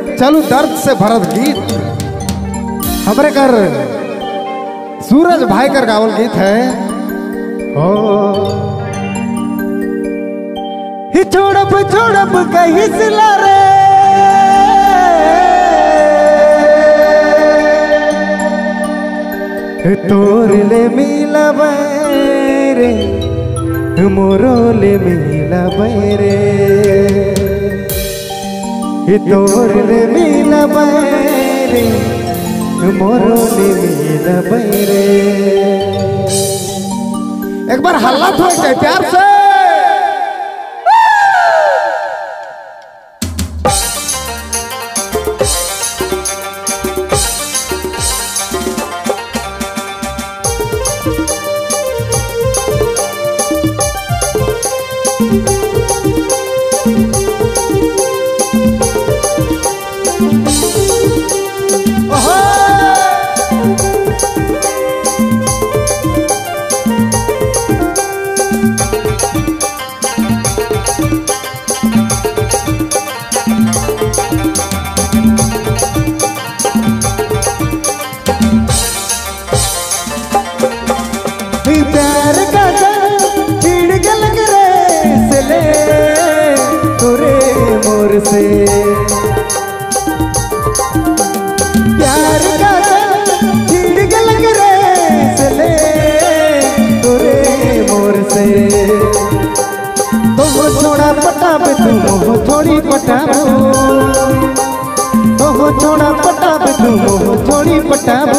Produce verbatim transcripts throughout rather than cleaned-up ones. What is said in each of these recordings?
चलू दर्द से भरत गीत हमरे कर सूरज भाई कर गावल गीत है। ओ ही छोड़ब छोड़ब कहीं सिला रे तोर ले मिला बैरे मोरो ले मिला बैरे तोर ले मिला बैरे मोरो ले मिला बैरे। एक बार हल्ला हो जाए प्यार से। प्यार का चिड़ गल रे से ले तोरे मोर से प्यार का चिड़ गल रे से ले तोरे मोर से तो हो छोड़ा पटाबे तुम हो थोड़ी पटाबो तो हो छोड़ा पटाबे तुम हो थोड़ी पटाबो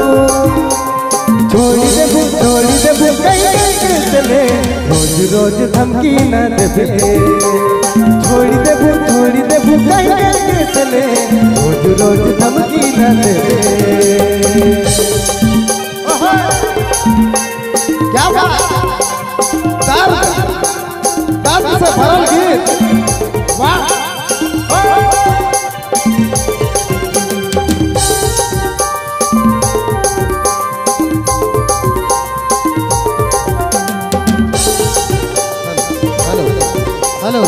छोड़ी देबू छोड़ी देबू कई कई के चले रोज रोज धमकी न देबे छोड़ी देबू छोड़ी देबू कई कई के चले रोज रोज धमकी न देबे। क्या बात दर्द दर्द से भरल गीत वाह। हेलो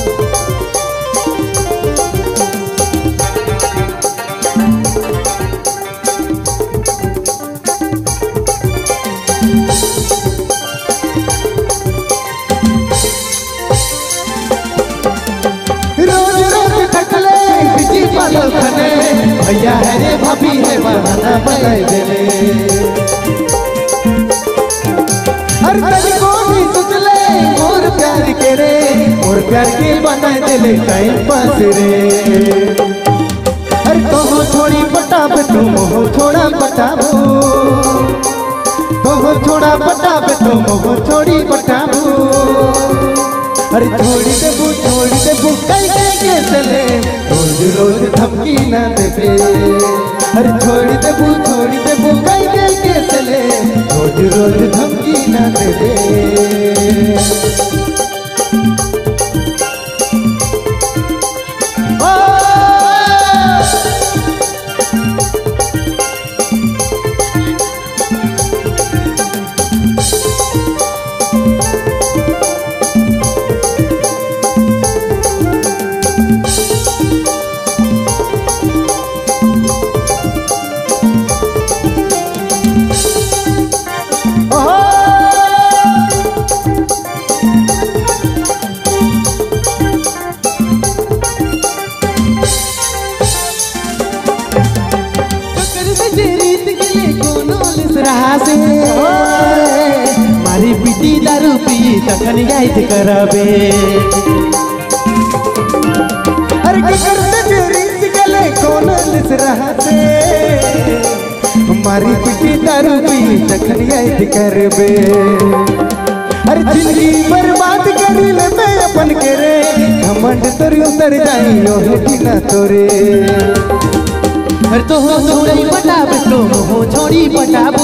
रोज रोज थकले बिजी पालो खने भैया है रे भाभी है बहाना बनाए देले हर कभी को भी सोचले मोर प्यार के रे मोर प्यार के बनाए देले टाइम पास रे। अरे तो हो छोड़ी पटाब तुम हो छोड़ा पटाबो तो हो छोड़ा पटाब तुम हो छोड़ी पटाबो। अरे छोड़ी देबू छोड़ी देबू कई कई के चले रोज रोज धमकी ना देबे अरे छोड़ी देबू छोड़ी देबू कई कई के चले रोज रोज धमकी ना देबे। मारी पिटी दारू पी तखन याद कराबे अरे करते रीत गले कौन लिस रहा से मारी पिटी दारू पी तखन याद करबे। अरे जिंदगी बर्बाद कर ले मैं अपन के रे घमंड तोरी उतर जाई ओ हेटिना तोरे। हर तो हो छोड़ी पटाबे तो हो छोड़ी पटाबू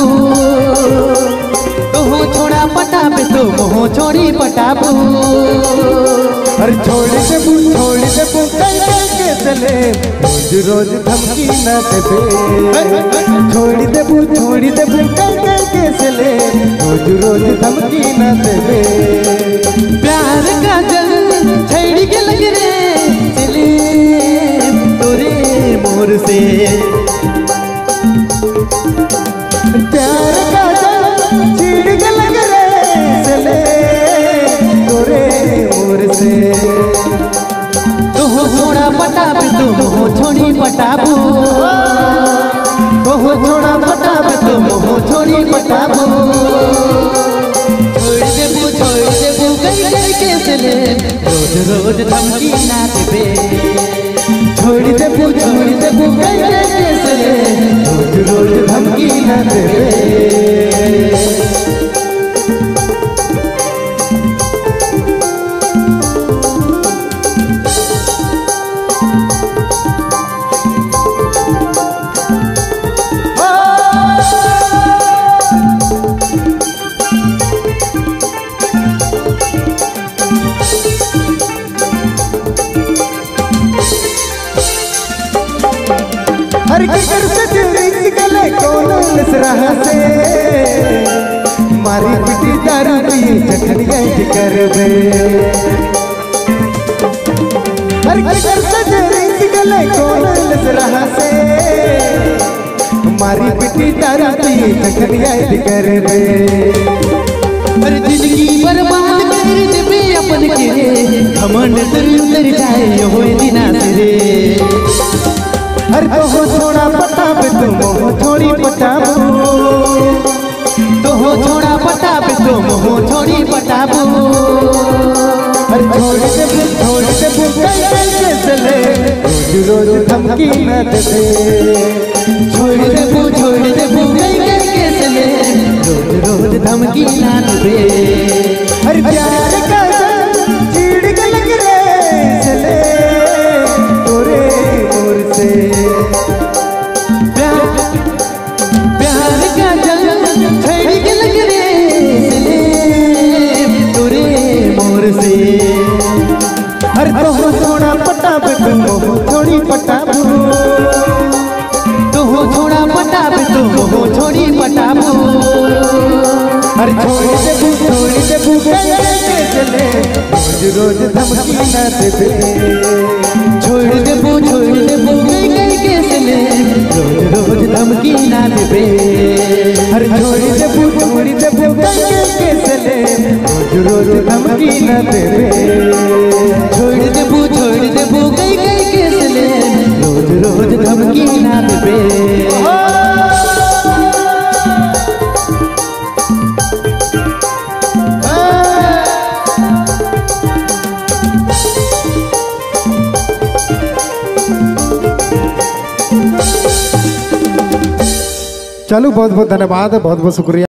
तो हो छोड़ा पटाबे तो हो छोड़ी पटाबू। हर छोड़ी देबू छोड़ी देबू कई कई के चले रोज रोज धमकी न देबे छोड़ी देबू छोड़ी देबू कई कई के चले रोज रोज धमकी न देबे। प्यार का जल छेड़ के लग रे चले तोरे से। प्यार का जाल छीड़ के लग रे चले तोरे मोर से। तो हो छोड़ा पटाबे तुम हो छोड़ी पटाबू, तो हो छोड़ा पटाबे तुम हो छोड़ी पटाबू। छोड़ देबू छोड़ देबू कई कई के चले रोज रोज धमकी ना देबे। छोड़ देबू छोड़ देबू कई कई के चले रोज रोज धमकी ना देबे। हर किकर से तेरी गले कौन लस रहा से। मारी पिटी दारू पी चखनिया कर बे। हर किकर से तेरी गले कौन लस रहा से। मारी पिटी दारू पी चखनिया कर बे। हर जिंदगी बर्बाद कर देबे अपन के घमंड तर उतर जाए होए दिना से। हर तो हो छोड़ा पटाबे तुम हो छोड़ी पटाबू, तो हो छोड़ा पटाबे तुम हो छोड़ी पटाबू। हर छोड़ देबू छोड़ देबू कई कई के चले रोज रोज धमकी न देबे। छोड़ देबू छोड़ देबू कई कई के चले रोज रोज धमकी ना देबे। हर प्यार का जाल छीड़ के लग रे चले तोरे मोर से। प्यार का जाल छेड़ के लग रे चले तोरे मोर से। हर तो हो छोड़ा पटाबे तुम हो छोड़ी पटाबू, तो हो छोड़ा पटाबे तुम हो छोड़ी पटाबू। हर छोड़ देबू छोड़ देबू कई कई के चले रोज रोज धमकी न देबे। छोड़ देबू छोड़ देबू कई कई के चले रोज रोज धमकी ना देबे। हर छोड़ देबू छोड़ देबू कई कई के चले रोज रोज धमकी न देबे। छोड़ देबू छोड़ देबू कई कई के चले रोज रोज धमकी ना देबे। चलो बहुत बहुत धन्यवाद, बहुत बहुत शुक्रिया।